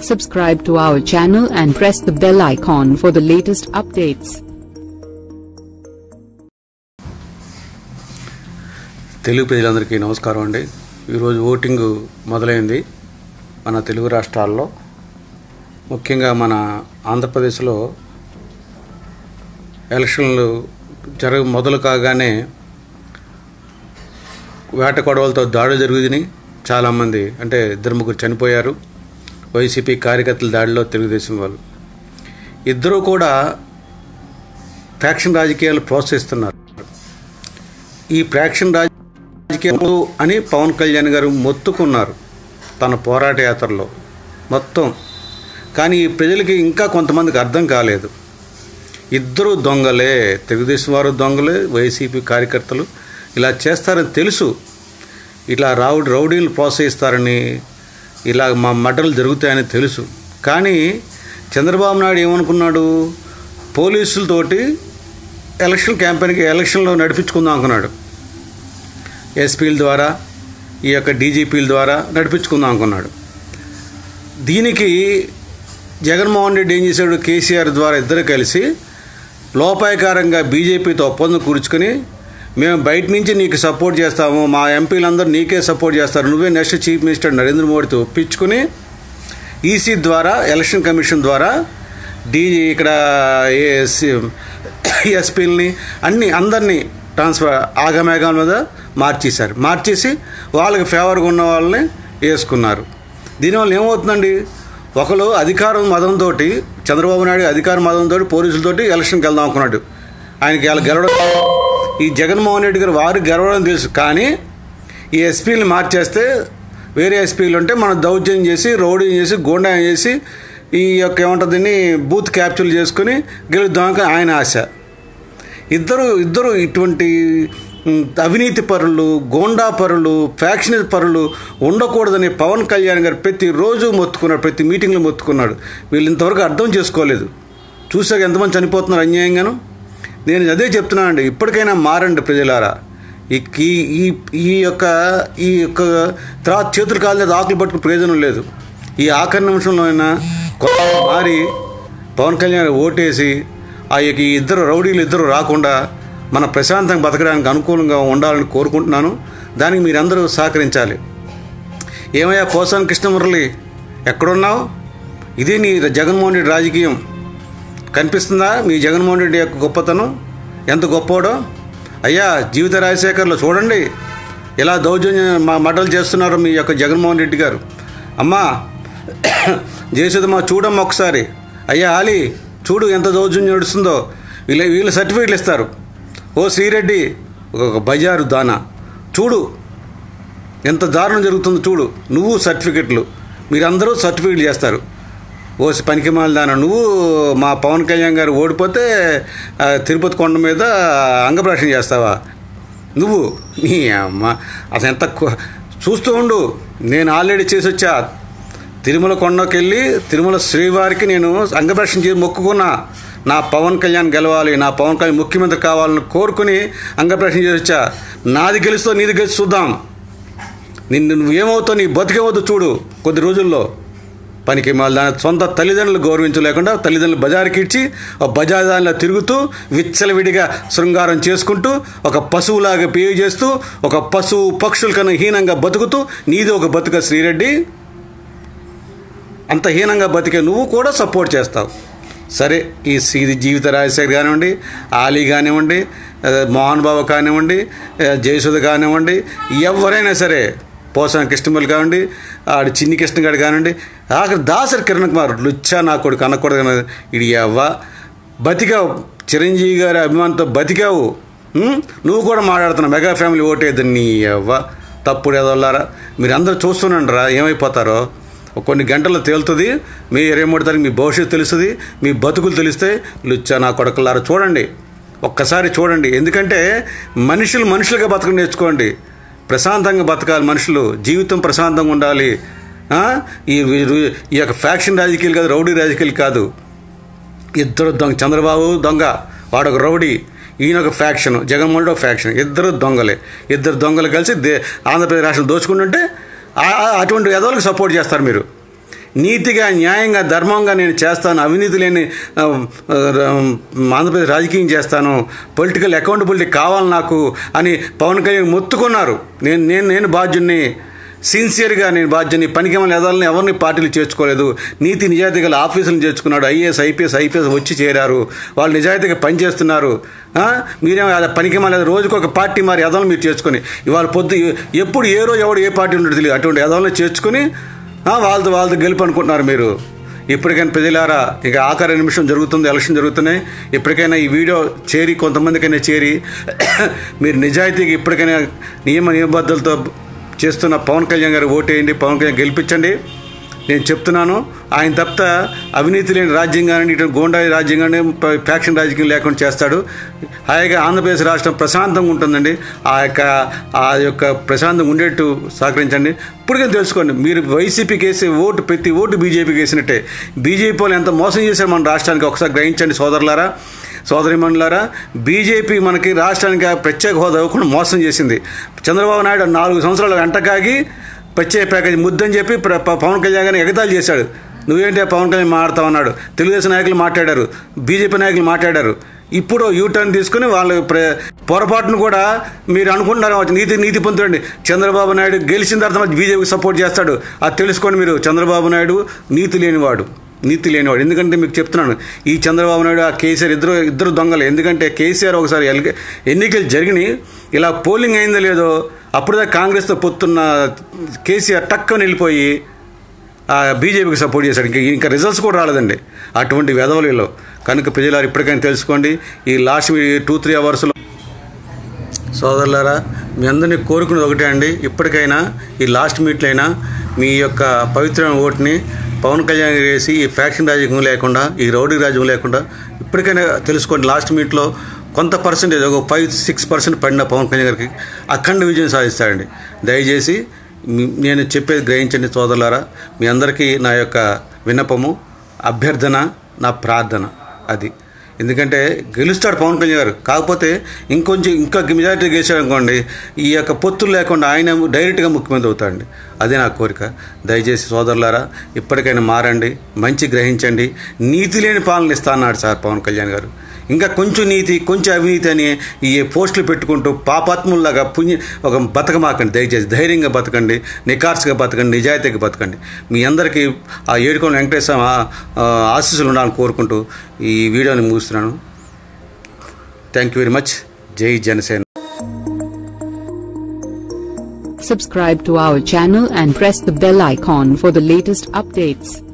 Subscribe to our channel and press the bell icon for the latest updates. Telugu ప్రజలందరికీ నమస్కారం అండి. ఈరోజు voting మొదలైంది మన తెలుగు రాష్ట్రాల్లో, ముఖ్యంగా మన ఆంధ్రప్రదేశ్లో ఎలక్షన్లు మొదలు కాగానే వేట కొడవలతో దాడులు జరుగుతున్నాయి. చాలామంది అంటే 2-3 చనిపోయారు. వైసీపీ కార్యకర్తల దాడిలో తెలుగుదేశం వాళ్ళు ఇద్దరూ కూడా ఫ్యాక్షన్ రాజకీయాలు ప్రోత్సహిస్తున్నారు. ఈ ఫ్యాక్షన్ రాజకీయాలు అని పవన్ కళ్యాణ్ గారు మొత్తుకున్నారు తన పోరాట యాత్రలో మొత్తం. కానీ ఈ ప్రజలకి ఇంకా కొంతమందికి అర్థం కాలేదు. ఇద్దరు దొంగలే, తెలుగుదేశం వారు దొంగలే, వైసీపీ కార్యకర్తలు ఇలా చేస్తారని తెలుసు. ఇలా రౌడీలు ప్రోత్సహిస్తారని, ఇలా మా మర్డర్లు జరుగుతాయని తెలుసు. కానీ చంద్రబాబు నాయుడు ఏమనుకున్నాడు, పోలీసులతోటి ఎలక్షన్ క్యాంపెయిన్కి ఎలక్షన్లో నడిపించుకుందాం అనుకున్నాడు. ఎస్పీల ద్వారా, ఈ యొక్క డీజీపీల ద్వారా నడిపించుకుందాం అనుకున్నాడు. దీనికి జగన్మోహన్ రెడ్డి ఏం చేశాడు, కేసీఆర్ ద్వారా ఇద్దరు కలిసి లోపాయకారంగా బీజేపీతో ఒప్పందం కూర్చుకొని, మేము బయట నుంచి నీకు సపోర్ట్ చేస్తాము, మా ఎంపీలందరూ నీకే సపోర్ట్ చేస్తారు, నువ్వే నెక్స్ట్ చీఫ్ మినిస్టర్ నరేంద్ర మోడీతో ఒప్పించుకుని ఈసీ ద్వారా, ఎలక్షన్ కమిషన్ ద్వారా ఇక్కడ ఎస్పీలని అందరినీ ట్రాన్స్ఫర్ ఆగమేఘాల మీద మార్చేసి వాళ్ళకి ఫేవర్గా ఉన్న వాళ్ళని వేసుకున్నారు. దీనివల్ల ఏమవుతుందండి, ఒకరు అధికారం మదంతో, చంద్రబాబు నాయుడు అధికార మదంతో పోలీసులతోటి ఎలక్షన్కి వెళ్దాం అనుకున్నాడు. ఆయనకి వాళ్ళు గెలవడం, ఈ జగన్మోహన్ రెడ్డి గారు వారికి గెలవడం తెలుసు. కానీ ఈ ఎస్పీని మార్చేస్తే, వేరే ఎస్పీలు ఉంటే మనం దౌర్జన్యం చేసి, రౌడీ చేసి, గోండా చేసి, ఈ యొక్క ఏమంటుందని బూత్ క్యాప్చర్లు చేసుకుని గెలుద్దామని ఆయన ఆశ. ఇద్దరు ఇటువంటి అవినీతి పరులు, గోండా పరులు, ఫ్యాక్షన్ పరులు ఉండకూడదని పవన్ కళ్యాణ్ గారు ప్రతిరోజు మొత్తుకున్నాడు, ప్రతి మీటింగ్లో మొత్తుకున్నాడు. వీళ్ళు ఇంతవరకు అర్థం చేసుకోలేదు. చూసాక ఎంతమంది చనిపోతున్నారు అన్యాయంగాను. నేను అదే చెప్తున్నానండి, ఇప్పటికైనా మారండి ప్రజలారా. ఈ యొక్క తర్వాత చేతులు కాలేదు ఆకులు పట్టుకుని ప్రయోజనం లేదు. ఈ ఆఖరి నిమిషంలో అయినా మారి పవన్ కళ్యాణ్ ఓటేసి ఈ ఇద్దరు రౌడీలు ఇద్దరు రాకుండా మన ప్రశాంతంగా బతకడానికి అనుకూలంగా ఉండాలని కోరుకుంటున్నాను. దానికి మీరందరూ సహకరించాలి. ఏమయ్యా పోసాని కృష్ణమురళి, ఎక్కడున్నావు? ఇది నీ జగన్మోహన్ రెడ్డి రాజకీయం కనిపిస్తుందా? మీ జగన్మోహన్ రెడ్డి యొక్క గొప్పతనం ఎంత గొప్పోడో. అయ్యా జీవిత రాజశేఖర్లో చూడండి ఎలా దౌర్జన్యం మర్డర్లు చేస్తున్నారు మీ యొక్క జగన్మోహన్ రెడ్డి గారు. అమ్మా జయసుధమ్మ చూడమ్మా ఒకసారి. అయ్యా ఆలి చూడు ఎంత దౌర్జన్యం నడుస్తుందో. వీళ్ళు సర్టిఫికేట్లు ఇస్తారు. ఓ శ్రీరెడ్డి ఒక బజారు దానా చూడు ఎంత దారుణం జరుగుతుందో చూడు. నువ్వు సర్టిఫికెట్లు, మీరందరూ సర్టిఫికెట్లు చేస్తారు. ఓ పనికిమాల దాన, నువ్వు మా పవన్ కళ్యాణ్ గారు ఓడిపోతే తిరుపతి కొండ మీద అంగప్రదక్షిణ చేస్తావా నువ్వు? నీ అమ్మ అసలు ఎంత చూస్తూ ఉండు. నేను ఆల్రెడీ చేసి వచ్చా. తిరుమల కొండకి వెళ్ళి తిరుమల శ్రీవారికి నేను అంగప్రదక్షిణ చేసి మొక్కుకున్నా. నా పవన్ కళ్యాణ్ గెలవాలి, నా పవన్ కళ్యాణ్ ముఖ్యమంత్రి కావాలని కోరుకుని అంగప్రదక్షిణ చేసి వచ్చా. నాది గెలుస్తో నీది గెలిచి చూద్దాం. నువ్వేమవుతావు, నీ బతికేవద్దు చూడు కొద్ది రోజుల్లో. పనికి మళ్ళీ సొంత తల్లిదండ్రులు గౌరవించలేకుండా తల్లిదండ్రులు బజారుకి ఇచ్చి బజార్దానిలో తిరుగుతూ విచ్చలవిడిగా శృంగారం చేసుకుంటూ ఒక పశువులాగా బిహేవ్ చేస్తూ ఒక పశువు పక్షుల కన్నా హీనంగా బతుకుతూ నీది ఒక బతుక శ్రీరెడ్డి. అంత హీనంగా బతికే నువ్వు కూడా సపోర్ట్ చేస్తావు. సరే ఇది జీవిత రాజశేఖర్ కానివ్వండి, ఆలీ కానివ్వండి, మోహన్ బాబు కానివ్వండి, జయసుధ కానివ్వండి, ఎవరైనా సరే, పోసాని కృష్ణమల్లి కానివ్వండి, ఆడు చిన్ని కృష్ణ గారు కానివ్వండి, ఆఖరి దాసరి కిరణ్ కుమార్ లుచ్చా నా కొడుకు అనకూడదు కానీ ఇది అవ్వ బతికావు. చిరంజీవి గారి అభిమానంతో బతికావు. నువ్వు కూడా మాట్లాడుతున్నావు మెగా ఫ్యామిలీ ఓటేది నీ అవ్వ. తప్పుడు ఎదవల్లారా, మీరు అందరూ చూస్తున్నాండి రా ఏమైపోతారో. కొన్ని గంటల్లో తేలుతుంది. మీ 23 తారీఖు మీ భవిష్యత్తు తెలుస్తుంది, మీ బతుకులు తెలిస్తే. లుచ్చా నా కొడుకులారా చూడండి, ఒక్కసారి చూడండి. ఎందుకంటే మనుషులుగా బతకడం నేర్చుకోండి. ప్రశాంతంగా బతకాలి మనుషులు, జీవితం ప్రశాంతంగా ఉండాలి. ఈ యొక్క ఫ్యాక్షన్ రాజకీయాలు కాదు, రౌడీ రాజకీయాలు కాదు. ఇద్దరు దొంగ, చంద్రబాబు దొంగ, వాడొక రౌడీ, ఈయన ఒక ఫ్యాక్షన్, జగన్మోహన్ రెడ్డి ఒక ఫ్యాక్షన్. ఇద్దరు దొంగలే. ఇద్దరు దొంగలు కలిసి ఆంధ్రప్రదేశ్ రాష్ట్రం దోచుకుంటుంటే అటువంటి ఎదవలకు సపోర్ట్ చేస్తారు మీరు. నీతిగా, న్యాయంగా, ధర్మంగా నేను చేస్తాను, అవినీతి లేని ఆంధ్రప్రదేశ్ రాజకీయం చేస్తాను, పొలిటికల్ అకౌంటబిలిటీ కావాలి నాకు అని పవన్ కళ్యాణ్ మొత్తుకున్నారు. నేను బాధ్యుడిని, సిన్సియర్గా నేను బాధ్యుని, పనికిమాలిన ఎదలని ఎవరిని పార్టీలు చేర్చుకోలేదు, నీతి నిజాయితీగా ఆఫీసులను చేర్చుకున్నాడు. ఐఏఎస్ ఐపీఎస్ వచ్చి చేరారు, వాళ్ళు నిజాయితీగా పనిచేస్తున్నారు. మీరేమో పనికిమాలిన రోజుకొక పార్టీ మరి ఎదలను మీరు చేర్చుకొని ఇవాళ ఎప్పుడు ఏ రోజు ఎవడు ఏ పార్టీ ఉండదు తెలియదు, అటువంటి ఎదలను చేర్చుకుని వాళ్ళతో గెలుపు అనుకుంటున్నారు మీరు. ఇప్పటికైనా ప్రజలారా, ఇక ఆఖరి నిమిషం జరుగుతుంది, ఎలక్షన్ జరుగుతున్నాయి. ఇప్పటికైనా ఈ వీడియో కొంతమందికైనా చేరి మీరు నిజాయితీగా ఇప్పటికైనా నియమబద్ధలతో చేస్తున్న పవన్ కళ్యాణ్ గారు ఓటేయండి, పవన్ కళ్యాణ్ గెలిపించండి. నేను చెప్తున్నాను, ఆయన తప్ప అవినీతి లేని రాజ్యం కానీ, ఇటు గోండా రాజ్యం కానీ, ఫ్యాక్షన్ రాజకీయం లేకుండా చేస్తాడు. హాయిగా ఆంధ్రప్రదేశ్ రాష్ట్రం ప్రశాంతంగా ఉంటుందండి. ఆ యొక్క ప్రశాంతంగా ఉండేట్టు సహకరించండి. ఇప్పటికే తెలుసుకోండి, మీరు వైసీపీకి వేసే ప్రతి ఓటు బీజేపీకి వేసినట్టే. బీజేపీ వాళ్ళు ఎంత మోసం చేశారు మన రాష్ట్రానికి ఒకసారి గ్రహించండి సోదరులారా, సోదరిమణులారా. బీజేపీ మనకి రాష్ట్రానికి ప్రత్యేక హోదా ఇవ్వకుండా మోసం చేసింది. చంద్రబాబు నాయుడు 4 సంవత్సరాలు వెంటకాగి ప్రత్యేక ప్యాకేజీ ముద్దని చెప్పి పవన్ కళ్యాణ్ గారిని ఎగతాళి చేశాడు. నువ్వేంటే పవన్ కళ్యాణ్ మాట్లాడతావు అన్నాడు. తెలుగుదేశం నాయకులు మాట్లాడారు, బీజేపీ నాయకులు మాట్లాడారు. ఇప్పుడు యూటర్న్ తీసుకుని వాళ్ళు పొరపాటును కూడా మీరు అనుకుంటున్నారు నీతి పొందుతండి. చంద్రబాబు నాయుడు గెలిచిన తర్వాత బీజేపీకి సపోర్ట్ చేస్తాడు. అది తెలుసుకోండి మీరు. చంద్రబాబు నాయుడు నీతి లేనివాడు. ఎందుకంటే మీకు చెప్తున్నాను, ఈ చంద్రబాబు నాయుడు ఆ కేసీఆర్ ఇద్దరు దొంగలు. ఎందుకంటే కేసీఆర్ ఒకసారి ఎన్నికలు జరిగినాయి, ఇలా పోలింగ్ అయిందో లేదో అప్పుడుదా కాంగ్రెస్తో పొత్తున్న కేసీఆర్ టక్కని వెళ్ళిపోయి బీజేపీకి సపోర్ట్ చేశాడు. ఇంకా రిజల్ట్స్ కూడా రాలేదండి అటువంటి వెధవలలో. కనుక ప్రజలారు ఇప్పటికైనా తెలుసుకోండి. ఈ లాస్ట్ 2-3 అవర్స్లో సోదరులారా, మీ అందరినీ కోరుకునేది ఒకటే అండి, ఇప్పటికైనా ఈ లాస్ట్ మీట్లో అయినా మీ యొక్క పవిత్రమైన ఓటుని పవన్ కళ్యాణ్ వేసి ఈ ఫ్యాక్షన్ రాజకీయం లేకుండా, ఈ రౌడీ రాజ్యం లేకుండా ఇప్పటికైనా తెలుసుకోండి. లాస్ట్ మీట్లో కొంత పర్సెంటేజ్, ఒక 5-6% పడిన పవన్ కళ్యాణ్ గారికి అఖండ విజయం సాధిస్తాడండి. దయచేసి నేను చెప్పేది గ్రహించండి సోదరులారా. మీ అందరికీ నా యొక్క విన్నపము, అభ్యర్థన, నా ప్రార్థన అది. ఎందుకంటే గెలుస్తాడు పవన్ కళ్యాణ్ గారు. కాకపోతే ఇంకా మెజారిటీ గెలిచాడు అనుకోండి, ఈ యొక్క పొత్తులు లేకుండా ఆయన డైరెక్ట్గా ముఖ్యమంత్రి అవుతాడండి. అదే నా కోరిక. దయచేసి సోదరులారా, ఇప్పటికైనా మారండి, మంచి గ్రహించండి. నీతి లేని పాలన ఇస్తా అన్నాడు సార్ పవన్ కళ్యాణ్ గారు. ఇంకా కొంచెం నీతి, కొంచెం అవినీతి అని ఈ పోస్టులు పెట్టుకుంటూ పాపాత్ముల్లాగా ఒక బతకమాకండి. దయచేసి ధైర్యంగా బతకండి, నిఖార్సుగా బతకండి, నిజాయితీగా బతకండి. మీ అందరికీ ఆ ఏడుకొండ వెంకటేశ్వర ఆశీస్సులు ఉండాలని కోరుకుంటూ ఈ వీడియోని ముగిస్తున్నాను. Thank you very much. జై Janasena. Subscribe to our channel and press the bell icon for the latest updates.